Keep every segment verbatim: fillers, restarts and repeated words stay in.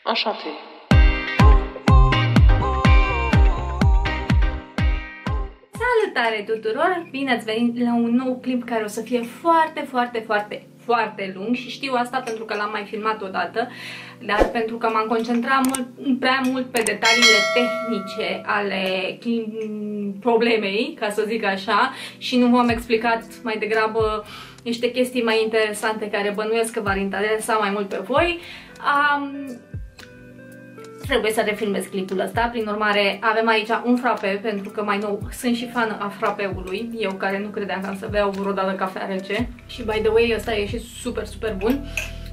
Așa fi. Salutare tuturor! Bine ați venit la un nou clip care o să fie foarte, foarte, foarte, foarte lung și știu asta pentru că l-am mai filmat odată, dar pentru că m-am concentrat mult, prea mult pe detaliile tehnice ale problemei, ca să zic așa, și nu v-am explicat mai degrabă niște chestii mai interesante care bănuiesc că v-ar interesa mai mult pe voi. Um, Trebuie să refilmez clipul ăsta, prin urmare avem aici un frape, pentru că mai nou sunt și fan a frapeului, eu care nu credeam că am să beau vreodată cafea rece. Și by the way, ăsta e și super, super bun.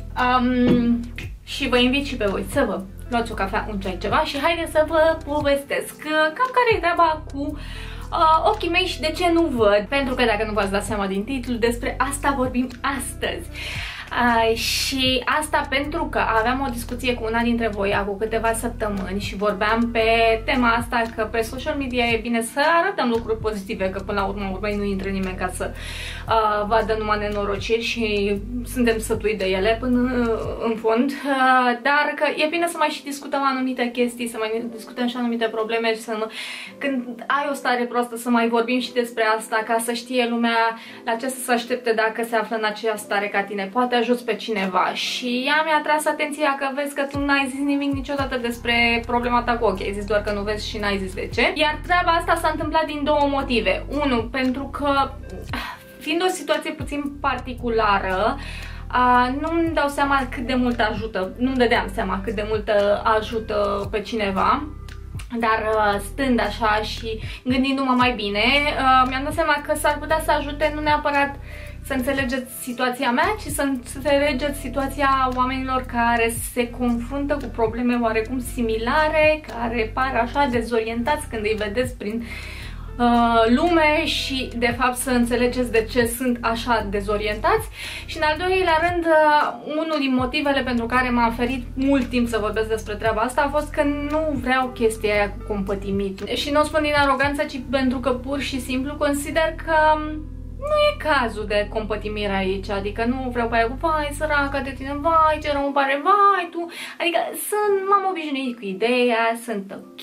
Um, și vă invit și pe voi să vă luați o cafea, un ceai, ceva și haideți să vă povestesc cam care e treaba cu uh, ochii mei și de ce nu văd. Pentru că dacă nu v-ați dat seama din titlu, despre asta vorbim astăzi. Uh, și asta pentru că aveam o discuție cu una dintre voi acum câteva săptămâni și vorbeam pe tema asta că pe social media e bine să arătăm lucruri pozitive, că până la urmă urmei nu intră nimeni ca să uh, vadă numai nenorociri și suntem sătui de ele până uh, în fond, uh, dar că e bine să mai și discutăm anumite chestii, să mai discutăm și anumite probleme și să nu, când ai o stare proastă să mai vorbim și despre asta ca să știe lumea la ce să se aștepte dacă se află în aceeași stare ca tine. Poate ajuți pe cineva. Și ea mi-a tras atenția că vezi că tu n-ai zis nimic niciodată despre problema ta cu ochii, ai zis doar că nu vezi și n-ai zis de ce. Iar treaba asta s-a întâmplat din două motive. Unu, pentru că fiind o situație puțin particulară, Uh, nu-mi dau seama cât de mult ajută, nu-mi dădeam seama cât de mult ajută pe cineva. Dar uh, stând așa și gândindu-mă mai bine, uh, mi-am dat seama că s-ar putea să ajute nu neapărat să înțelegeți situația mea, ci să înțelegeți situația oamenilor care se confruntă cu probleme oarecum similare, care par așa dezorientați când îi vedeți prin uh, lume și de fapt să înțelegeți de ce sunt așa dezorientați. Și în al doilea rând, uh, unul din motivele pentru care m-am ferit mult timp să vorbesc despre treaba asta a fost că nu vreau chestia aia cu compătimit. Și nu o spun din aroganță, ci pentru că pur și simplu consider că nu e cazul de compătimire aici, adică nu vreau pe aia cu vai săraca de tine, vai ce rău îmi pare, vai tu, adică sunt, m-am obișnuit cu ideea, sunt ok,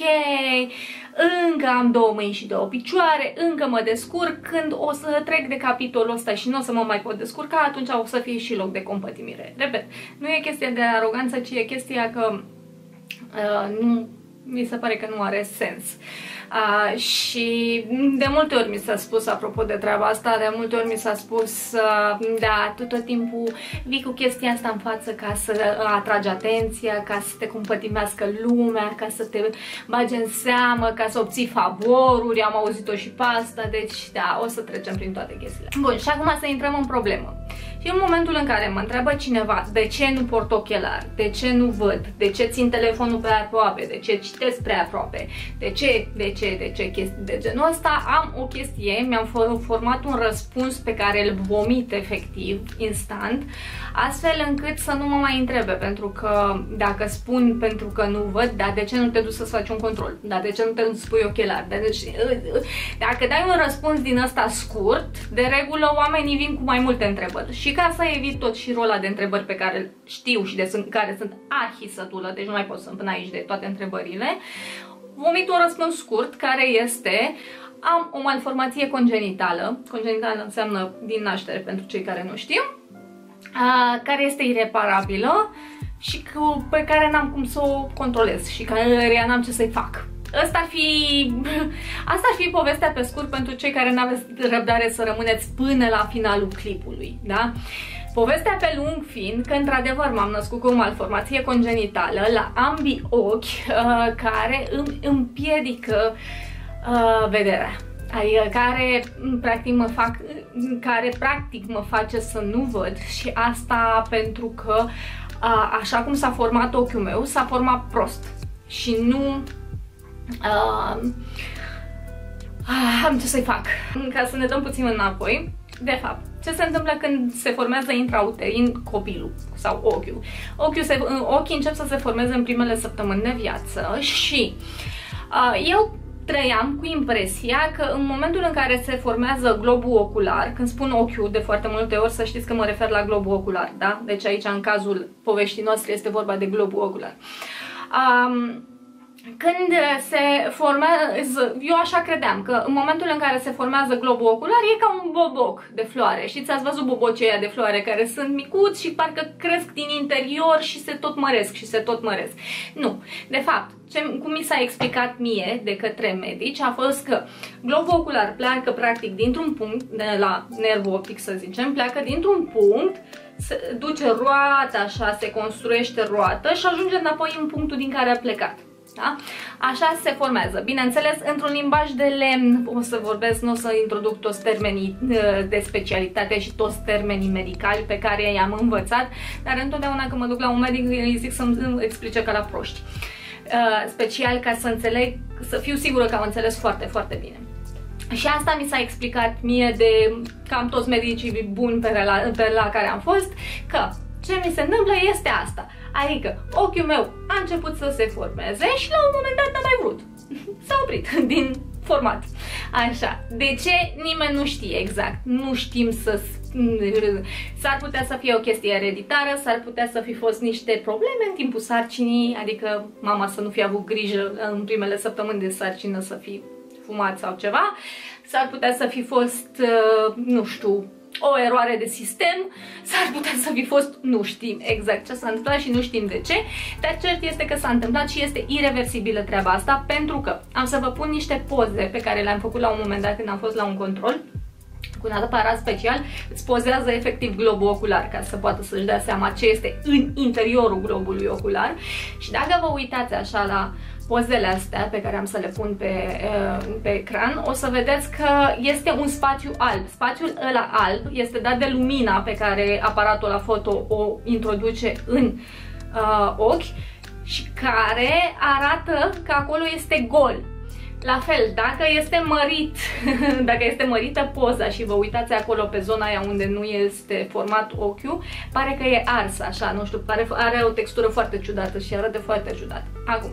încă am două mâini și două picioare, încă mă descurc, când o să trec de capitolul ăsta și nu o să mă mai pot descurca, atunci o să fie și loc de compătimire. Repet, nu e chestia de aroganță, ci e chestia că uh, nu, mi se pare că nu are sens. Uh, și de multe ori mi s-a spus, apropo de treaba asta, de multe ori mi s-a spus, uh, da, tu tot timpul vii cu chestia asta în față ca să atragi atenția, ca să te compătimească lumea, ca să te bagi în seamă, ca să obții favoruri, am auzit-o și pe asta, deci da, o să trecem prin toate chestiile. Bun, și acum să intrăm în problemă. Și în momentul în care mă întreabă cineva de ce nu port ochelari, de ce nu văd, de ce țin telefonul pe aproape, de ce citesc prea aproape, de ce, de ce, de ce chestii de genul ăsta, am o chestie, mi-am format un răspuns pe care îl vomit efectiv, instant, astfel încât să nu mă mai întrebe, pentru că dacă spun pentru că nu văd, dar de ce nu te duci să-ți faci un control, dar de ce nu te duci să pui ochelari, dar deci, dacă dai un răspuns din ăsta scurt, de regulă oamenii vin cu mai multe întrebări. Și ca să evit tot șirul ăla de întrebări pe care îl știu și de sunt, care sunt arhisătulă, deci nu mai pot să-mi pun aici de toate întrebările, vomit un răspuns scurt care este: am o malformație congenitală, congenitală înseamnă din naștere pentru cei care nu știu, a, care este ireparabilă și cu, pe care n-am cum să o controlez și care n-am ce să-i fac. Asta ar fi, asta ar fi povestea pe scurt pentru cei care n-aveți răbdare să rămâneți până la finalul clipului, da? Povestea pe lung fiind că într-adevăr m-am născut cu o malformație congenitală la ambii ochi, uh, care îmi împiedică uh, vederea. Adică care practic mă fac, care practic mă face să nu văd, și asta pentru că uh, așa cum s-a format ochiul meu, s-a format prost și nu Uh, am ce să-i fac. Ca să ne dăm puțin înapoi, de fapt, ce se întâmplă când se formează intrauterin copilul sau ochiul? Ochiul se, ochii încep să se formeze în primele săptămâni de viață și uh, eu trăiam cu impresia că în momentul în care se formează globul ocular, când spun ochiul de foarte multe ori, să știți că mă refer la globul ocular, da? Deci aici, în cazul poveștii noastre, este vorba de globul ocular. Um, Când se formează, eu așa credeam, că în momentul în care se formează globul ocular e ca un boboc de floare. Știți, ați văzut bobocii ăia de floare care sunt micuți și parcă cresc din interior și se tot măresc și se tot măresc. Nu. De fapt, ce, cum mi s-a explicat mie de către medici a fost că globul ocular pleacă practic dintr-un punct, de la nervul optic să zicem, pleacă dintr-un punct, se duce roata așa, se construiește roată și ajunge înapoi în punctul din care a plecat. Da? Așa se formează. Bineînțeles, într-un limbaj de lemn, o să vorbesc, nu o să introduc toți termenii de specialitate și toți termenii medicali pe care i-am învățat, dar întotdeauna când mă duc la un medic îi zic să-mi explice ca la proști. Special ca să înțeleg, să fiu sigură că am înțeles foarte, foarte bine. Și asta mi s-a explicat mie de cam toți medicii buni pe la, pe la care am fost, că ce mi se întâmplă este asta. Adică ochiul meu a început să se formeze și la un moment dat n-a mai vrut. S-a oprit din format. Așa. De ce? Nimeni nu știe exact. Nu știm să... S-ar putea să fie o chestie ereditară, s-ar putea să fi fost niște probleme în timpul sarcinii, adică mama să nu fi avut grijă în primele săptămâni de sarcină să fi fumat sau ceva. S-ar putea să fi fost, nu știu, o eroare de sistem, s-ar putea să fi fost, nu știm exact ce s-a întâmplat și nu știm de ce, dar cert este că s-a întâmplat și este ireversibilă treaba asta, pentru că am să vă pun niște poze pe care le-am făcut la un moment dat când am fost la un control cu un aparat special, îți pozează efectiv globul ocular ca să poată să-și dea seama ce este în interiorul globului ocular. Și dacă vă uitați așa la pozele astea pe care am să le pun pe, pe ecran, o să vedeți că este un spațiu alb. Spațiul ăla alb este dat de lumina pe care aparatul la foto o introduce în uh, ochi și care arată că acolo este gol. La fel, dacă este mărit, dacă este mărită poza și vă uitați acolo pe zona aia unde nu este format ochiul, pare că e ars așa, nu știu, pare, are o textură foarte ciudată și arată foarte ciudat. Acum,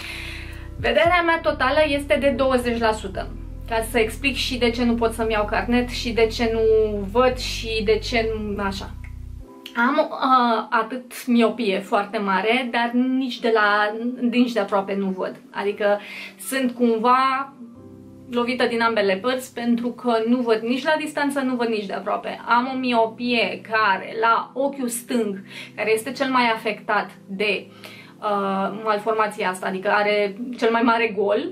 vederea mea totală este de douăzeci la sută. Ca să explic și de ce nu pot să-mi iau carnet și de ce nu văd și de ce nu... așa. Am uh, atât miopie foarte mare, dar nici de, la, nici de aproape nu văd. Adică sunt cumva lovită din ambele părți pentru că nu văd nici la distanță, nu văd nici de aproape. Am o miopie care la ochiul stâng, care este cel mai afectat de uh, malformația asta, adică are cel mai mare gol.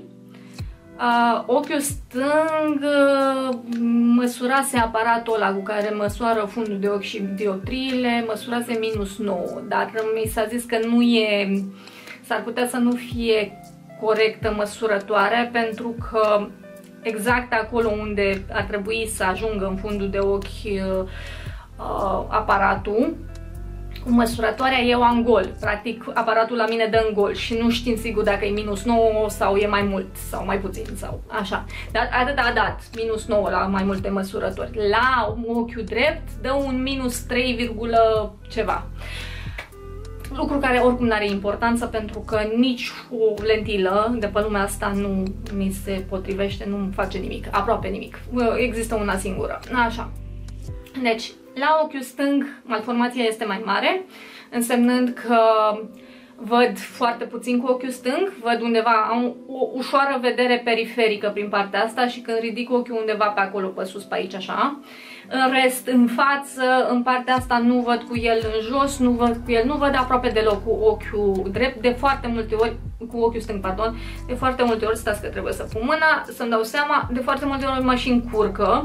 Uh, ochiul stâng uh, măsurase aparatul ăla cu care măsoară fundul de ochi și dioptriile, măsurase minus nouă, dar mi s-a zis că nu e, s-ar putea să nu fie corectă măsurătoarea, pentru că exact acolo unde ar trebui să ajungă în fundul de ochi uh, uh, aparatul, cu măsurătoarea eu am gol. Practic aparatul la mine dă în gol și nu știm sigur dacă e minus nouă sau e mai mult sau mai puțin sau așa. Dar atât a dat, minus nouă la mai multe măsurători. La ochiul drept dă un minus trei, ceva. Lucru care oricum nu are importanță, pentru că nici o lentilă de pe lumea asta nu mi se potrivește, nu face nimic, aproape nimic. Există una singură. Așa. Deci, la ochiul stâng, malformația este mai mare, însemnând că văd foarte puțin cu ochiul stâng, văd undeva, am o ușoară vedere periferică prin partea asta și când ridic ochiul undeva pe acolo, pe sus, pe aici, așa. În rest, în față, în partea asta nu văd cu el, în jos nu văd cu el, nu văd aproape deloc cu ochiul drept, de foarte multe ori, cu ochiul stâng, pardon, de foarte multe ori, stați că trebuie să pun mâna, să-mi dau seama, de foarte multe ori mă și încurcă.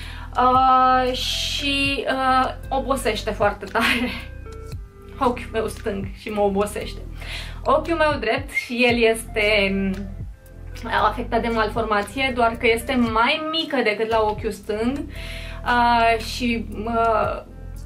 Uh, și uh, obosește foarte tare ochiul meu stâng și mă obosește. Ochiul meu drept și el este afectat de malformație, doar că este mai mică decât la ochiul stâng uh, și uh,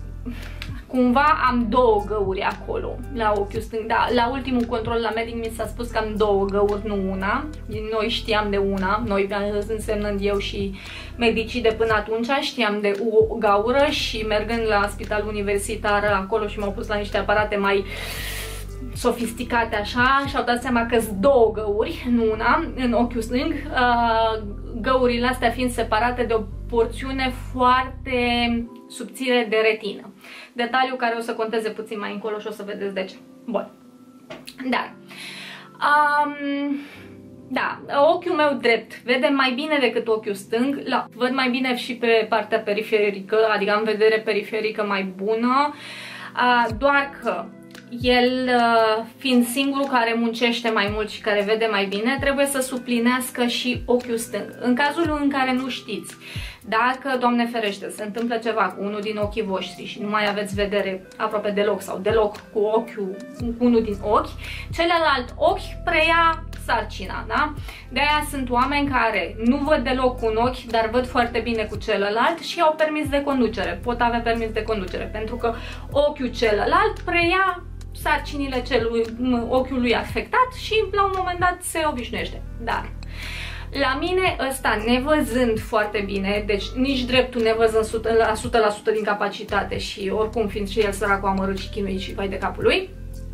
cumva am două găuri acolo la ochiul stâng. Da, la ultimul control la medic mi s-a spus că am două găuri, nu una. Noi știam de una, noi însemnând eu și medicii de până atunci știam de o gaură și mergând la spitalul universitar acolo și m-au pus la niște aparate mai sofisticate așa și au dat seama că sunt două găuri, nu una, în ochiul stâng, găurile astea fiind separate de o porțiune foarte subțire de retină. Detaliu care o să conteze puțin mai încolo și o să vedeți de ce. Bun. Dar Um, da, ochiul meu drept vede mai bine decât ochiul stâng, la, văd mai bine și pe partea periferică, adică am vedere periferică mai bună, uh, doar că el, uh, fiind singurul care muncește mai mult și care vede mai bine, trebuie să suplinească și ochiul stâng. În cazul în care nu știți, dacă, Doamne ferește, se întâmplă ceva cu unul din ochii voștri și nu mai aveți vedere aproape deloc sau deloc cu ochiul, cu unul din ochi, celălalt ochi preia sarcina, da? De-aia sunt oameni care nu văd deloc cu un ochi, dar văd foarte bine cu celălalt și au permis de conducere, pot avea permis de conducere, pentru că ochiul celălalt preia sarcinile celui, ochiului afectat și la un moment dat se obișnuiește. Dar la mine ăsta, nevăzând foarte bine, deci nici dreptul nevăzând o sută la sută din capacitate și oricum fiind și el săracul amărât și chinuit și vai de capul lui,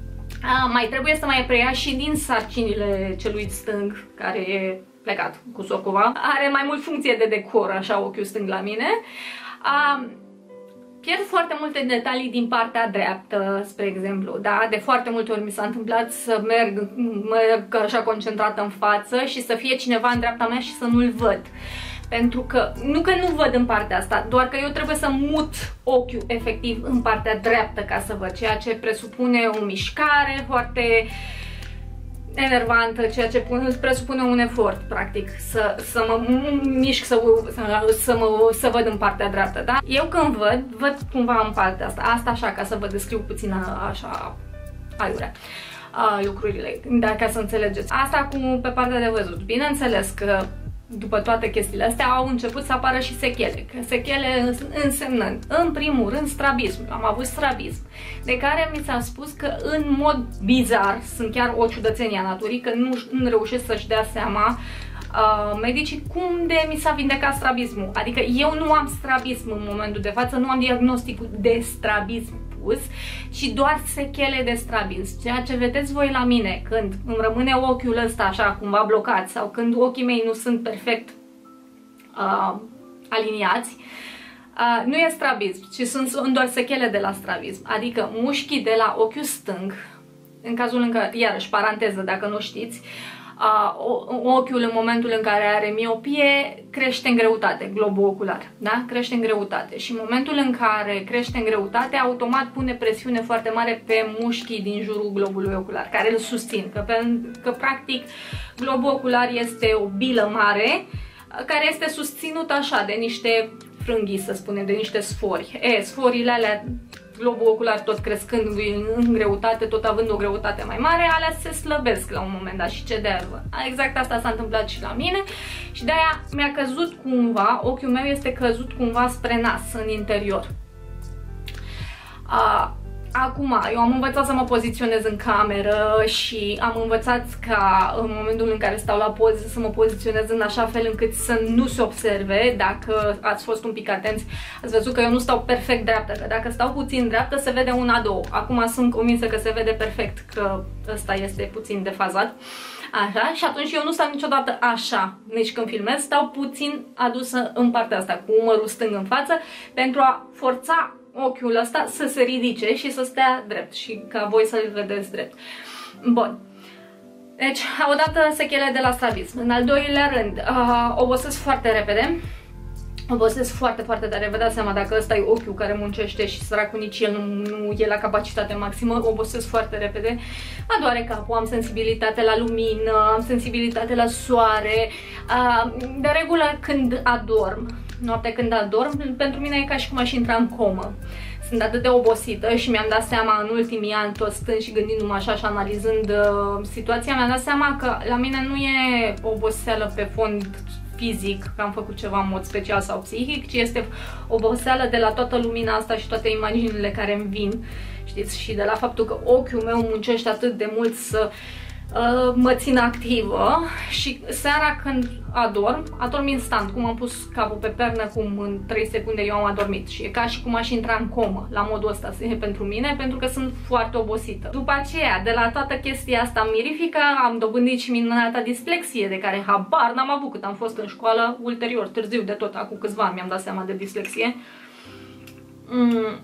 a, mai trebuie să mai preia și din sarcinile celui stâng, care e plecat cu socova. Are mai mult funcție de decor, așa, ochiul stâng la mine. A, Pierd foarte multe detalii din partea dreaptă, spre exemplu, da? De foarte multe ori mi s-a întâmplat să merg, merg așa concentrată în față și să fie cineva în dreapta mea și să nu-l văd. Pentru că, nu că nu văd în partea asta, doar că eu trebuie să mut ochiul efectiv în partea dreaptă ca să văd, ceea ce presupune o mișcare foarte enervantă, ceea ce presupune un efort, practic, să, să mă mișc, să, să, să, mă, să văd în partea dreaptă, da? Eu când văd, văd cumva în partea asta, asta așa, ca să vă descriu puțin așa, aiurea, lucrurile, da, ca să înțelegeți. Asta cu pe partea de văzut. Bineînțeles că după toate chestiile astea au început să apară și sechele. Sechele însemnând, în primul rând, strabism. Am avut strabism, de care mi s-a spus că în mod bizar, sunt chiar o ciudățenie a naturii, că nu, nu reușesc să-și dea seama uh, medicii cum de mi s-a vindecat strabismul. Adică eu nu am strabism în momentul de față, nu am diagnosticul de strabism pus, ci doar sechele de strabism. Ceea ce vedeți voi la mine când îmi rămâne ochiul ăsta așa cumva blocat sau când ochii mei nu sunt perfect uh, aliniați, uh, nu e strabism, ci sunt doar sechele de la strabism. Adică mușchii de la ochiul stâng, în cazul în care, iarăși, paranteză dacă nu știți, Uh, ochiul în momentul în care are miopie crește în greutate, globul ocular, da? Crește în greutate și în momentul în care crește în greutate, automat pune presiune foarte mare pe mușchii din jurul globului ocular, care îl susțin, că, pe, că practic globul ocular este o bilă mare care este susținută așa de niște frânghii, să spunem, de niște sfori. E, sforile alea, globul ocular tot crescând în greutate, tot având o greutate mai mare, alea se slăbesc la un moment dat și cedează. Exact asta s-a întâmplat și la mine și de-aia mi-a căzut cumva, ochiul meu este căzut cumva spre nas, în interior. A, Acum, eu am învățat să mă poziționez în cameră și am învățat ca în momentul în care stau la poză să mă poziționez în așa fel încât să nu se observe. Dacă ați fost un pic atenți, ați văzut că eu nu stau perfect dreaptă, că dacă stau puțin dreaptă se vede una, două. Acum sunt convinsă că se vede perfect că ăsta este puțin defazat. Așa, și atunci eu nu stau niciodată așa, nici când filmez, stau puțin adusă în partea asta, cu umărul stâng în față, pentru a forța ochiul ăsta să se ridice și să stea drept și ca voi să-l vedeți drept. Bun. Deci, odată sechele de la strabism. În al doilea rând, uh, obosesc foarte repede. Obosesc foarte, foarte tare. Vă dați seama, dacă ăsta e ochiul care muncește și săracul nici el nu, nu e la capacitate maximă, obosesc foarte repede. Mă doare capul, am sensibilitate la lumină, am sensibilitate la soare. Uh, de regulă, când adorm, noaptea când adorm, pentru mine e ca și cum aș intra în comă. Sunt atât de obosită și mi-am dat seama în ultimii ani, tot stând și gândindu-mă așa și analizând uh, situația, mi-am dat seama că la mine nu e oboseală pe fond fizic, că am făcut ceva în mod special sau psihic, ci este oboseală de la toată lumina asta și toate imaginile care îmi vin, știți, și de la faptul că ochiul meu muncește atât de mult să uh, mă țin activă și seara când adorm, adorm instant, cum am pus capul pe pernă, cum în trei secunde eu am adormit și e ca și cum aș intra în comă, la modul ăsta pentru mine, pentru că sunt foarte obosită. După aceea, de la toată chestia asta mirifică, am dobândit și minunata dislexie, de care habar n-am avut cât am fost în școală, ulterior, târziu de tot, acum câțiva ani mi-am dat seama de dislexie. Mm.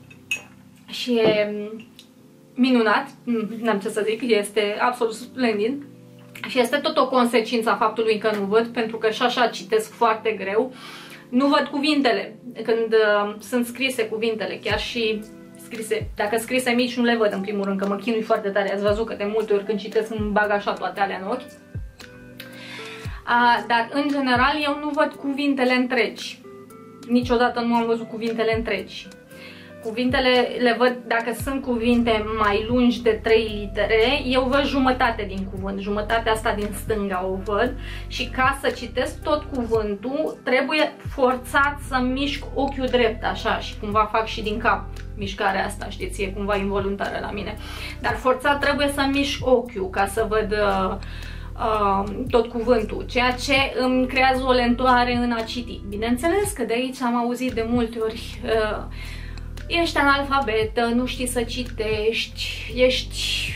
Și e minunat, n-am ce să zic, este absolut splendid. Și este tot o consecință a faptului că nu văd, pentru că și așa citesc foarte greu. Nu văd cuvintele când uh, sunt scrise cuvintele, chiar și scrise. Dacă scrise mici nu le văd în primul rând, că mă chinui foarte tare. Ați văzut că de multe ori când citesc îmi bag așa toate alea în ochi. Uh, dar în general eu nu văd cuvintele întregi. Niciodată nu am văzut cuvintele întregi. Cuvintele le văd, dacă sunt cuvinte mai lungi de trei litere, eu văd jumătate din cuvânt, jumătatea asta din stânga o văd și ca să citesc tot cuvântul trebuie forțat să mișc ochiul drept așa și cumva fac și din cap mișcarea asta, știți, e cumva involuntară la mine, dar forțat trebuie să mișc ochiul ca să văd uh, uh, tot cuvântul, ceea ce îmi creează o lentoare în a citi. Bineînțeles că de aici am auzit de multe ori uh, ești analfabetă, nu știi să citești, ești...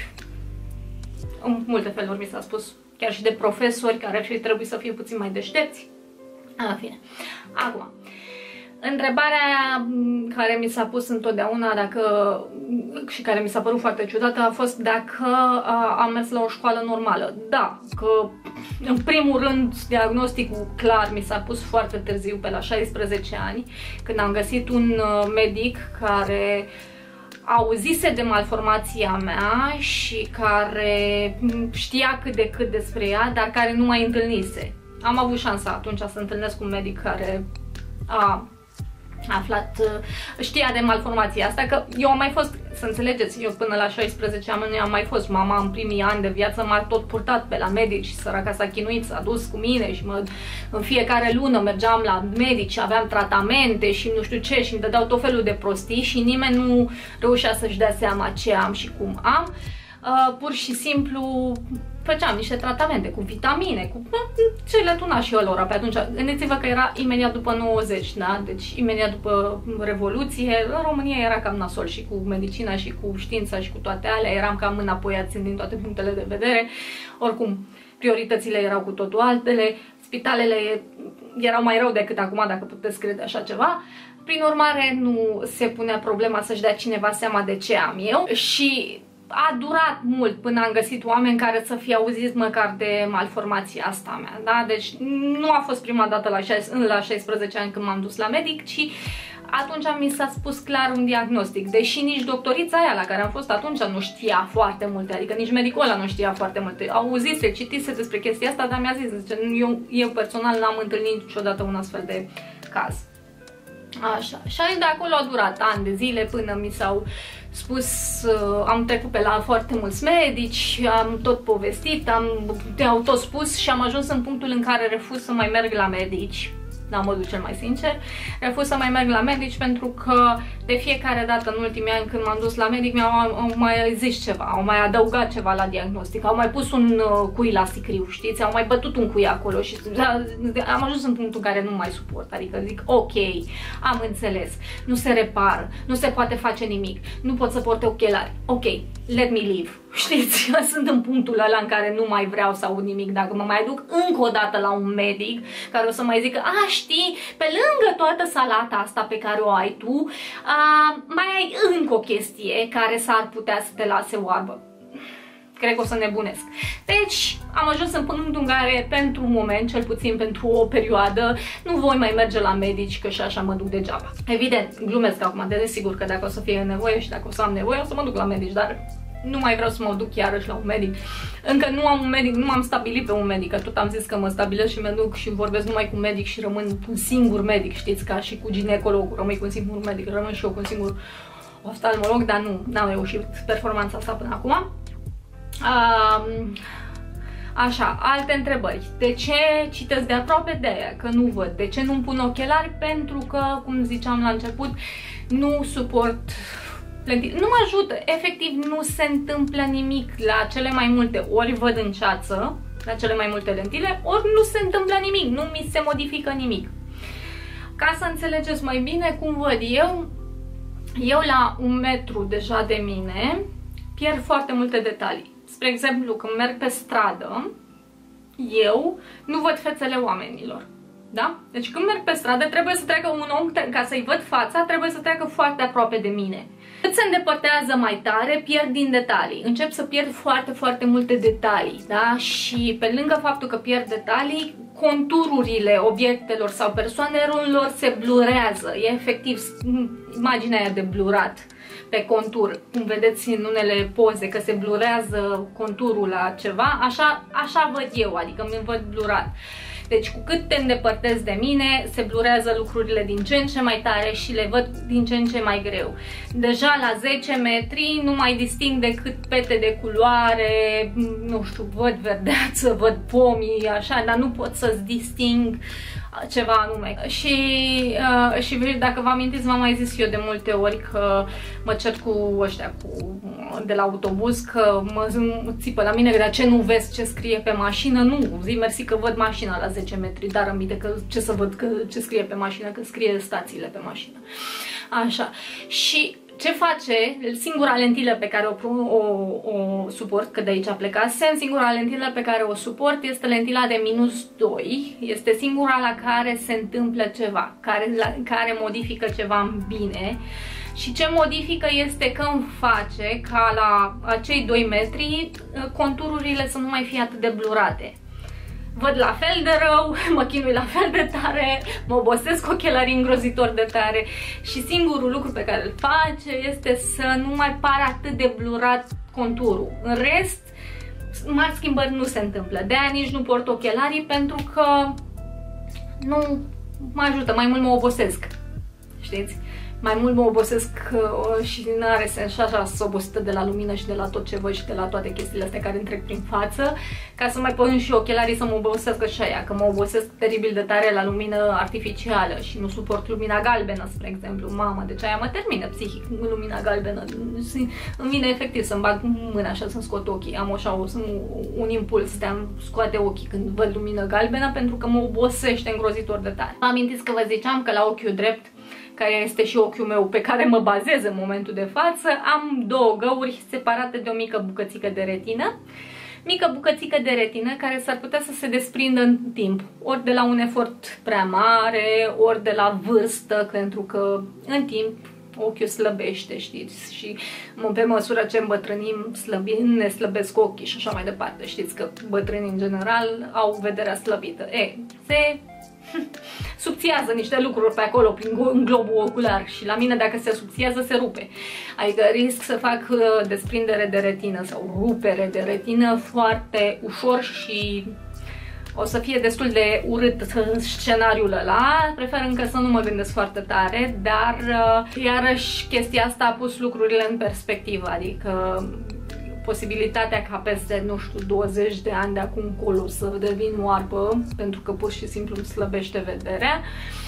În multe feluri mi s-a spus, chiar și de profesori care ar fi trebuit să fie puțin mai deștepți. În fine. Acum, întrebarea care mi s-a pus întotdeauna dacă, și care mi s-a părut foarte ciudată a fost dacă am mers la o școală normală. Da, că în primul rând diagnosticul clar mi s-a pus foarte târziu, pe la șaisprezece ani, când am găsit un medic care auzise de malformația mea și care știa cât de cât despre ea, dar care nu mai întâlnise. Am avut șansa atunci să întâlnesc un medic care a aflat, știa de malformația asta, că eu am mai fost, să înțelegeți, eu până la șaisprezece ani am mai fost, mama în primii ani de viață m-a tot purtat pe la medic și săraca s-a chinuit, s-a dus cu mine și mă, în fiecare lună mergeam la medic și aveam tratamente și nu știu ce și îmi dădeau tot felul de prostii și nimeni nu reușea să-și dea seama ce am și cum am. Uh, pur și simplu făceam niște tratamente cu vitamine, cu ce le tuna și eu lor pe atunci. Gândiți-vă că era imediat după nouăzeci, da? Deci imediat după Revoluție, în România era cam nasol și cu medicina și cu știința și cu toate alea, eram cam înapoiați din toate punctele de vedere. Oricum, prioritățile erau cu totul altele, spitalele erau mai rău decât acum, dacă puteți crede așa ceva. Prin urmare, nu se punea problema să-și dea cineva seama de ce am eu și a durat mult până am găsit oameni care să fie auziți măcar de malformația asta mea, da? Deci nu a fost prima dată la șaisprezece ani când m-am dus la medic, ci atunci mi s-a spus clar un diagnostic, deși nici doctorița aia la care am fost atunci nu știa foarte multe, adică nici medicul ăla nu știa foarte multe. Auzise, citise despre chestia asta, dar mi-a zis, zice, eu, eu personal n-am întâlnit niciodată un astfel de caz. Așa, și de acolo a durat ani de zile până mi s-au spus, uh, am trecut pe la foarte mulți medici, am tot povestit, am, te-au tot spus și am ajuns în punctul în care refuz să mai merg la medici, la modul cel mai sincer, refuz să mai merg la medici pentru că de fiecare dată în ultimii ani când m-am dus la medic mi-au mai zis ceva, au mai adăugat ceva la diagnostic, au mai pus un uh, cui la sicriu, știți, au mai bătut un cui acolo și am ajuns în punctul în care nu mai suport, adică zic ok, am înțeles, nu se repară, nu se poate face nimic, nu pot să port ochelari, ok, let me live. Știți, eu sunt în punctul ăla în care nu mai vreau să aud nimic. Dacă mă mai duc încă o dată la un medic care o să mai zică, a, știi, pe lângă toată salata asta pe care o ai tu, a, mai ai încă o chestie care s-ar putea să te lase oarbă. Cred că o să nebunesc. Deci, am ajuns în punctul în care, pentru un moment, cel puțin pentru o perioadă, nu voi mai merge la medici, că și așa mă duc degeaba. Evident, glumesc acum, de desigur că dacă o să fie nevoie și dacă o să am nevoie, o să mă duc la medici, dar nu mai vreau să mă duc iarăși la un medic. Încă nu am un medic, nu m-am stabilit pe un medic, că tot am zis că mă stabilesc și mă duc și vorbesc numai cu un medic și rămân cu un singur medic, știți, ca și cu ginecologul, rămâi cu un singur medic, rămân și eu cu un singur oftalmolog, dar nu, n-am reușit performanța asta până acum. Um, așa, alte întrebări. De ce citesc de aproape? De aia, că nu văd. De ce nu-mi pun ochelari? Pentru că, cum ziceam la început, nu suport lentile. Nu mă ajută, efectiv nu se întâmplă nimic. La cele mai multe ori văd în ceață, la cele mai multe lentile, ori nu se întâmplă nimic, nu mi se modifică nimic. Ca să înțelegeți mai bine cum văd eu, eu la un metru deja de mine pierd foarte multe detalii. Spre exemplu, când merg pe stradă, eu nu văd fețele oamenilor. Da? Deci când merg pe stradă trebuie să treacă un om, ca să-i văd fața, trebuie să treacă foarte aproape de mine. Cât se îndepărtează mai tare, pierd din detalii. Încep să pierd foarte, foarte multe detalii, da? Și pe lângă faptul că pierd detalii, contururile obiectelor sau persoanelor se blurează. E efectiv imaginea aia de blurat pe contur. Cum vedeți în unele poze că se blurează conturul la ceva, așa, așa văd eu, adică mi văd blurat. Deci cu cât te îndepărtezi de mine, se blurează lucrurile din ce în ce mai tare și le văd din ce în ce mai greu. Deja la zece metri nu mai disting decât pete de culoare, nu știu, văd verdeață, văd pomii, așa, dar nu pot să-ți disting ceva anume. Și, uh, și dacă vă amintiți, v-am mai zis eu de multe ori că mă cer cu ăștia cu, de la autobuz, că mă țipă la mine, de ce nu vezi ce scrie pe mașină? Nu, zi mersi că văd mașina la zece metri, dar aminte că ce să văd că, ce scrie pe mașină, că scrie stațiile pe mașină. Așa. Și ce face, singura lentilă pe care o, o, o suport, că de aici plecasem, singura lentilă pe care o suport este lentila de minus doi, este singura la care se întâmplă ceva, care, la, care modifică ceva în bine. Și ce modifică este că îmi face ca la acei doi metri contururile să nu mai fie atât de blurate. Văd la fel de rău, mă chinui la fel de tare, mă obosesc cu ochelarii îngrozitor de tare și singurul lucru pe care îl face este să nu mai pare atât de blurat conturul. În rest, mari schimbări nu se întâmplă. De-aia nici nu port ochelarii, pentru că nu mă ajută, mai mult mă obosesc. Știți? Mai mult mă obosesc uh, și nu are sens și așa să obosită de la lumină și de la tot ce văd și de la toate chestiile astea care îmi trec prin față, ca să mai pun și ochelarii să mă obosesc și aia, că mă obosesc teribil de tare la lumină artificială și nu suport lumina galbenă, spre exemplu. Mamă, deci aia mă termină psihic, lumina galbenă. Îmi vine efectiv să-mi bag mâna așa să-mi scot ochii. Am așa un, un impuls de a-mi scoate ochii când văd lumină galbenă, pentru că mă obosește îngrozitor de tare. Amintiți că vă ziceam că la ochiul drept, care este și ochiul meu pe care mă bazez în momentul de față, am două găuri separate de o mică bucățică de retină. Mică bucățică de retină care s-ar putea să se desprindă în timp, ori de la un efort prea mare, ori de la vârstă, pentru că în timp ochiul slăbește, știți, și pe măsură ce îmbătrânim, slăbim, ne slăbesc ochii și așa mai departe. Știți că bătrânii în general au vederea slăbită. E, se subțiază niște lucruri pe acolo prin globul ocular și la mine dacă se subțiază se rupe. Adică risc să fac desprindere de retină sau rupere de retină foarte ușor și o să fie destul de urât scenariul ăla. Prefer încă să nu mă gândesc foarte tare, dar iarăși chestia asta a pus lucrurile în perspectivă, adică posibilitatea ca peste, nu știu, douăzeci de ani de acum încolo să devin oarbă, pentru că pur și simplu îmi slăbește vederea,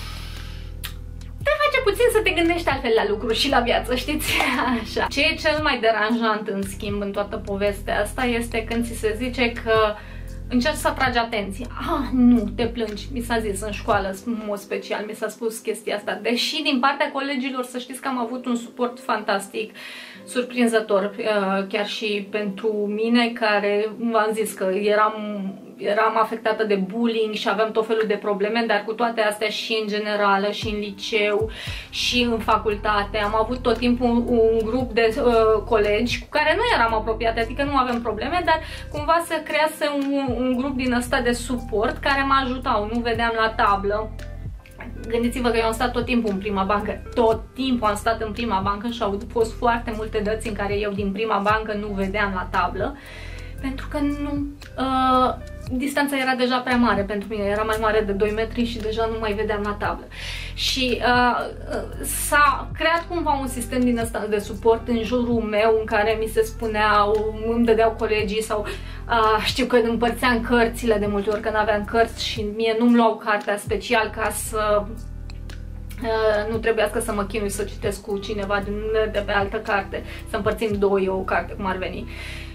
te face puțin să te gândești altfel la lucruri și la viață, știți? Așa. Ce e cel mai deranjant, în schimb, în toată povestea asta este când ți se zice că încerci să atragi atenție. Ah, nu, te plângi. Mi s-a zis în școală, în mod special, mi s-a spus chestia asta. Deși din partea colegilor, să știți că am avut un suport fantastic, surprinzător, chiar și pentru mine, care v-am zis că eram, eram afectată de bullying și aveam tot felul de probleme, dar cu toate astea și în generală, și în liceu, și în facultate. Am avut tot timpul un, un grup de uh, colegi cu care nu eram apropiate, adică nu aveam probleme, dar cumva se crease un, un grup din ăsta de suport care mă ajutau, nu vedeam la tablă. Gândiți-vă că eu am stat tot timpul în prima bancă, tot timpul am stat în prima bancă și au fost foarte multe dăți în care eu din prima bancă nu vedeam la tablă, pentru că nu, uh, distanța era deja prea mare pentru mine, era mai mare de doi metri și deja nu mai vedeam la tablă. Și uh, s-a creat cumva un sistem din ăsta de suport în jurul meu, în care mi se spuneau, îmi dădeau colegii sau uh, știu că împărțeam cărțile de multe ori, că n-aveam cărți și mie nu-mi luau cartea special ca să Uh, nu trebuiască să mă chinui să citesc cu cineva din, de pe altă carte, să împărțim doi o carte, cum ar veni.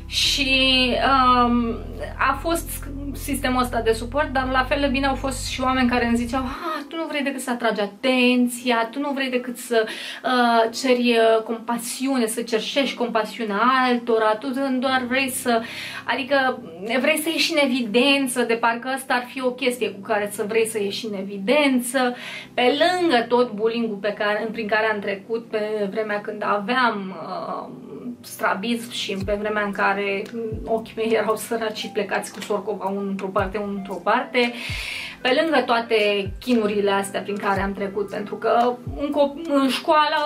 Și um, a fost sistemul ăsta de suport, dar la fel de bine au fost și oameni care îmi ziceau: ah, tu nu vrei decât să atragi atenția, tu nu vrei decât să uh, ceri uh, compasiune, să cerșești compasiunea altora, tu doar vrei să, adică vrei să ieși în evidență, de parcă asta ar fi o chestie cu care să vrei să ieși în evidență, pe lângă tot bullying-ul pe care, prin care am trecut pe vremea când aveam uh, strabism și pe vremea în care ochii mei erau săraci și plecați cu sorcova unul într-o parte, unul într-o parte, pe lângă toate chinurile astea prin care am trecut, pentru că în, în școală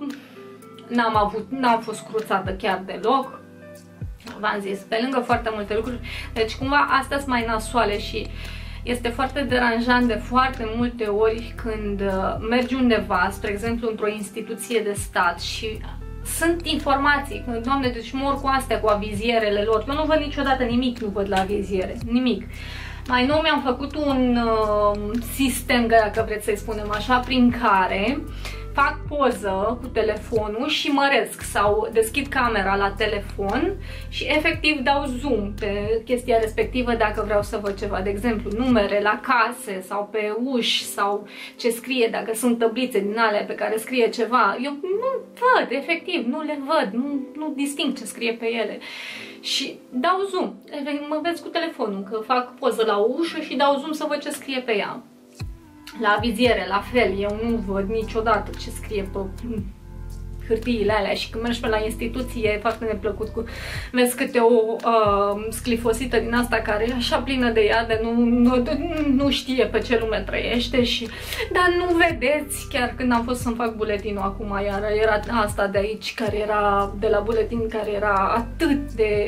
n-am avut, n-am fost cruțată chiar deloc, v-am zis, pe lângă foarte multe lucruri, deci cumva astea sunt mai nasoale și este foarte deranjant de foarte multe ori când mergi undeva, spre exemplu într-o instituție de stat și sunt informații, Doamne, deci mor cu astea, cu avizierele lor. Eu nu văd niciodată nimic, nu văd la aviziere, nimic. Mai nou mi-am făcut un uh, sistem, dacă vreți să-i spunem așa, prin care fac poză cu telefonul și măresc sau deschid camera la telefon și efectiv dau zoom pe chestia respectivă dacă vreau să văd ceva, de exemplu numere la case sau pe uși sau ce scrie, dacă sunt tablițe din alea pe care scrie ceva, eu nu văd, efectiv, nu le văd, nu, nu disting ce scrie pe ele și dau zoom, mă vezi cu telefonul că fac poză la ușă și dau zoom să văd ce scrie pe ea. La viziere, la fel, eu nu văd niciodată ce scrie pe hârtiile alea și când mergi pe la instituție e foarte neplăcut cu vezi câte o uh, sclifosită din asta care e așa plină de ea de nu, nu, nu știe pe ce lume trăiește și dar nu vedeți, chiar când am fost să-mi fac buletinul acum, iar era asta de aici care era de la buletin care era atât de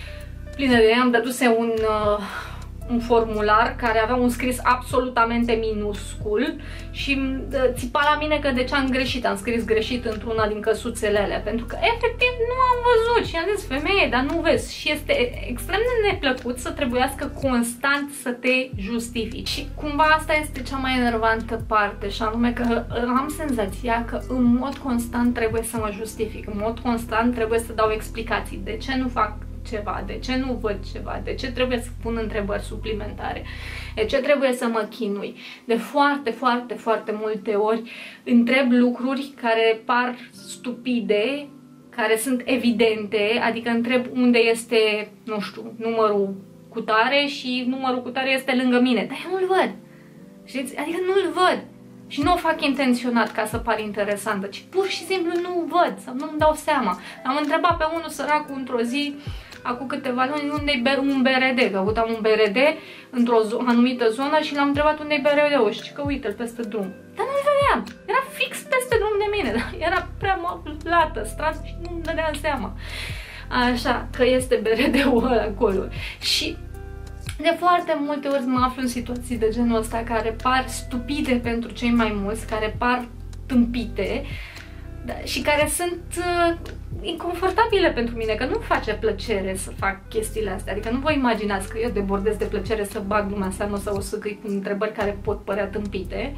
plină de ea, am dăduse un uh, un formular care avea un scris absolutamente minuscul și țipa la mine că de ce am greșit, am scris greșit într-una din căsuțele alea, pentru că efectiv nu am văzut și am zis, femeie, dar nu vezi, și este extrem de neplăcut să trebuiască constant să te justifici și cumva asta este cea mai enervantă parte și anume că am senzația că în mod constant trebuie să mă justific, în mod constant trebuie să dau explicații de ce nu fac ceva, de ce nu văd ceva, de ce trebuie să pun întrebări suplimentare, de ce trebuie să mă chinui. De foarte, foarte, foarte multe ori întreb lucruri care par stupide, care sunt evidente, adică întreb unde este, nu știu, numărul cutare și numărul cutare este lângă mine, dar eu nu-l văd. Știți? Adică nu-l văd. Și nu o fac intenționat ca să par interesantă, ci pur și simplu nu văd sau nu-mi dau seama. Am întrebat pe unul săracul într-o zi, acum câteva luni, unde-i un B R D, că avutam un B R D într-o anumită zonă și l-am întrebat unde-i B R D-ul și că uite-l peste drum. Dar nu-l vedeam, era fix peste drum de mine, dar era prea lată stradă și nu-mi dădeam seama. Așa, că este B R D-ul ăla acolo. Și de foarte multe ori mă aflu în situații de genul ăsta care par stupide pentru cei mai mulți, care par tâmpite și care sunt uh, inconfortabile pentru mine, că nu-mi face plăcere să fac chestiile astea. Adică nu vă imaginați că eu debordez de plăcere să bag lumea în seamă sau să îi pun întrebări care pot părea tâmpite.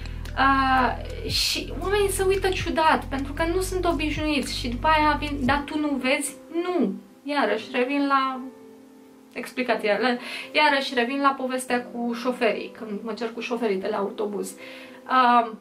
Uh, și oamenii se uită ciudat pentru că nu sunt obișnuiți și după aia vin, dar tu nu vezi? Nu! Iarăși revin la explicația. Iarăși revin la povestea cu șoferii, când mă cer cu șoferii de la autobuz. Uh,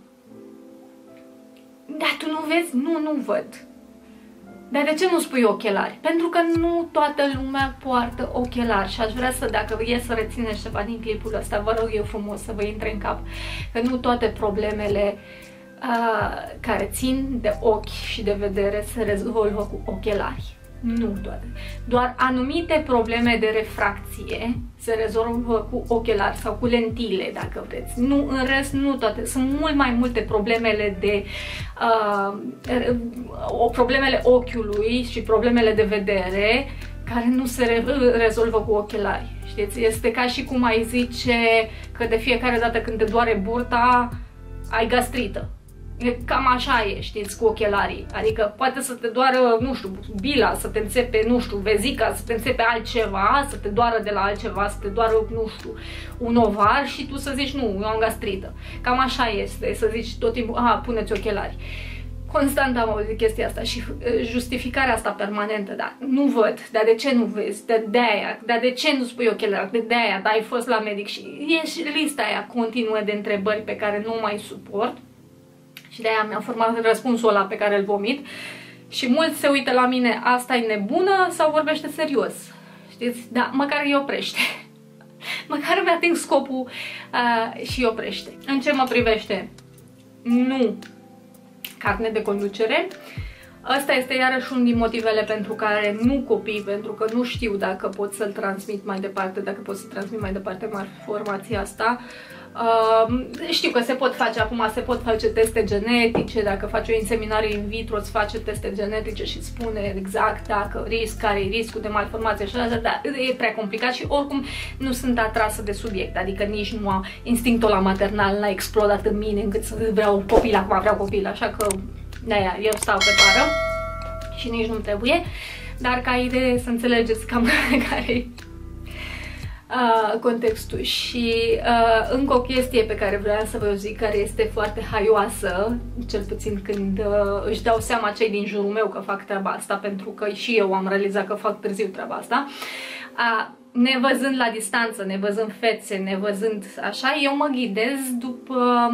dar tu nu vezi? Nu, nu văd. Dar de ce nu spui ochelari? Pentru că nu toată lumea poartă ochelari și aș vrea să, dacă e să rețineți ceva din clipul ăsta, vă rog eu frumos să vă intre în cap că nu toate problemele uh, care țin de ochi și de vedere se rezolvă cu ochelari. Nu toate. Doar anumite probleme de refracție se rezolvă cu ochelari sau cu lentile, dacă vreți. Nu, în rest, nu toate. Sunt mult mai multe problemele de uh, problemele ochiului și problemele de vedere care nu se re rezolvă cu ochelari. Știți? Este ca și cum ai zice că de fiecare dată când te doare burta ai gastrită. Cam așa e, știți, cu ochelarii. Adică poate să te doară, nu știu, bila, să te înțepe, nu știu, vezica, să te înțepe altceva, să te doară de la altceva, să te doară, nu știu, un ovar și tu să zici, nu, eu am gastrită. Cam așa este, să zici tot timpul, aha, puneți ochelari. constant am auzit chestia asta și justificarea asta permanentă, da, nu văd, dar de ce nu vezi, de, de aia, dar de ce nu spui ochelari, de, de aia, dar ai fost la medic și e și lista aia continuă de întrebări pe care nu mai suport și de aia mi-am format răspunsul ăla pe care îl vomit și mulți se uită la mine, asta e nebună sau vorbește serios, știți, da, măcar îi oprește. Măcar îmi ating scopul uh, și oprește. În ce mă privește, nu carne de conducere. Asta este iarăși unul din motivele pentru care nu copii, pentru că nu știu dacă pot să-l transmit mai departe, dacă pot să transmit mai departe informația asta. Uh, știu că se pot face, acum se pot face teste genetice, dacă faci o inseminare in vitro îți face teste genetice și îți spune exact dacă risc, care e riscul de malformație și așa, dar e prea complicat și oricum nu sunt atrasă de subiect, adică nici nu am instinctul la maternal, n-a explodat în mine încât să vreau copil, acum vreau copil, așa că de-aia eu stau pe pară și nici nu trebuie, dar ca idee să înțelegeți cam care Uh, contextul. Și uh, încă o chestie pe care vreau să vă zic, care este foarte haioasă, cel puțin când uh, își dau seama cei din jurul meu că fac treaba asta, pentru că și eu am realizat că fac târziu treaba asta, uh, nevăzând la distanță, nevăzând fețe, nevăzând așa, eu mă ghidez după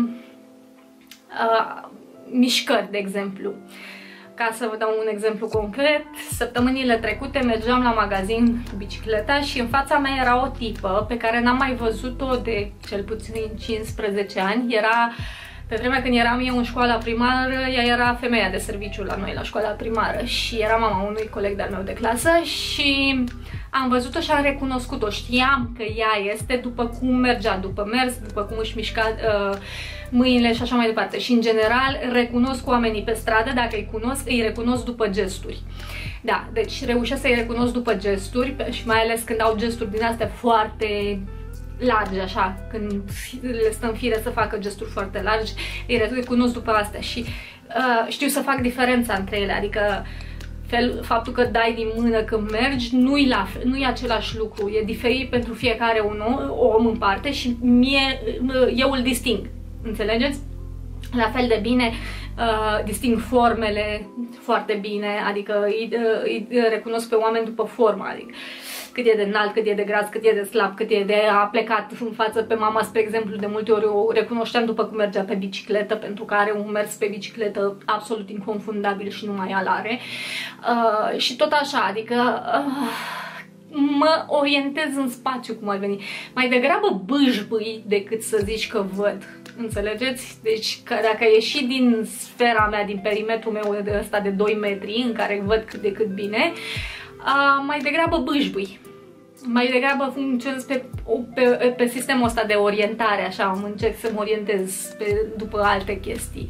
uh, mișcări, de exemplu. Ca să vă dau un exemplu concret, săptămânile trecute mergeam la magazin cu bicicleta și în fața mea era o tipă pe care n-am mai văzut-o de cel puțin cincisprezece ani. Era, pe vremea când eram eu în școala primară, ea era femeia de serviciu la noi la școala primară și era mama unui coleg de-al meu de clasă și am văzut-o și am recunoscut-o. Știam că ea este după cum mergea, după mers, după cum își mișca uh, mâinile și așa mai departe. Și în general recunosc oamenii pe stradă, dacă îi cunosc, îi recunosc după gesturi. Da, deci reușesc să-i recunosc după gesturi și mai ales când au gesturi din astea foarte largi, așa, când le stă în fire să facă gesturi foarte largi, îi recunosc după astea și uh, știu să fac diferența între ele, adică fel, faptul că dai din mână când mergi nu-i la fel, nu e același lucru, e diferit pentru fiecare un om în parte și mie, eu îl disting, înțelegeți? La fel de bine uh, disting formele foarte bine, adică îi, îi recunosc pe oameni după formă, adică cât e de înalt, cât e de gras, cât e de slab, cât e de a plecat în față. Pe mama, spre exemplu, de multe ori o recunoșteam după cum mergea pe bicicletă, pentru că are un mers pe bicicletă absolut inconfundabil și nu mai alare. Uh, și tot așa, adică uh, mă orientez în spațiu, cum ar veni. Mai degrabă bâșbâi decât să zici că văd. Înțelegeți? Deci că dacă ai ieșit din sfera mea, din perimetrul meu de ăsta de doi metri, în care văd cât de cât bine, uh, mai degrabă bâșbâi. Mai degrabă funcționez pe, pe, pe sistemul ăsta de orientare, așa, am încerc să mă orientez pe, după alte chestii.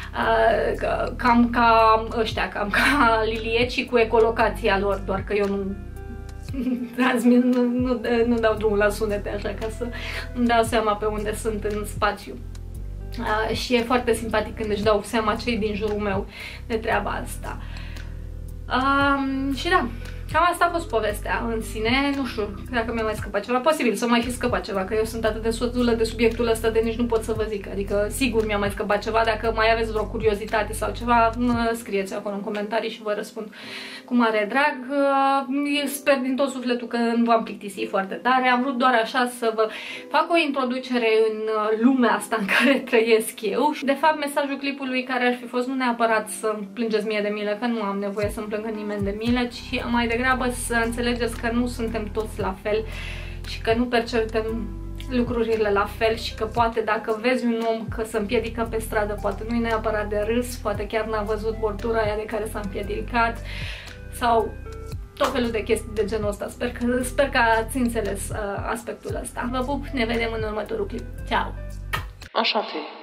Uh, cam ca ăștia, cam ca liliecii cu ecolocația lor, doar că eu nu transmit, nu, nu, nu dau drumul la sunete, așa, ca să îmi dau seama pe unde sunt în spațiu. Uh, și e foarte simpatic când își dau seama cei din jurul meu de treaba asta. Uh, și da, cam asta a fost povestea în sine, nu știu dacă mi-a mai scăpat ceva, posibil să mai fi scăpat ceva, că eu sunt atât de sătulă de subiectul ăsta de nici nu pot să vă zic, adică sigur mi-a mai scăpat ceva, dacă mai aveți vreo curiozitate sau ceva, mă scrieți acolo în comentarii și vă răspund cu mare drag. Eu sper din tot sufletul că nu v-am plictisit foarte tare, am vrut doar așa să vă fac o introducere în lumea asta în care trăiesc eu și de fapt mesajul clipului care ar fi fost nu neapărat să-mi plângeți mie de milă, că nu am nevoie să-mi plângă nimeni de milă, ci mai degrabă să înțelegeți că nu suntem toți la fel și că nu percepem lucrurile la fel și că poate dacă vezi un om că se împiedică pe stradă, poate nu-i neapărat de râs, poate chiar n-a văzut bordura aia de care s-a împiedicat sau tot felul de chestii de genul ăsta. Sper că, sper că ați înțeles uh, aspectul ăsta. Vă pup, ne vedem în următorul clip. Ceau! Așa fi.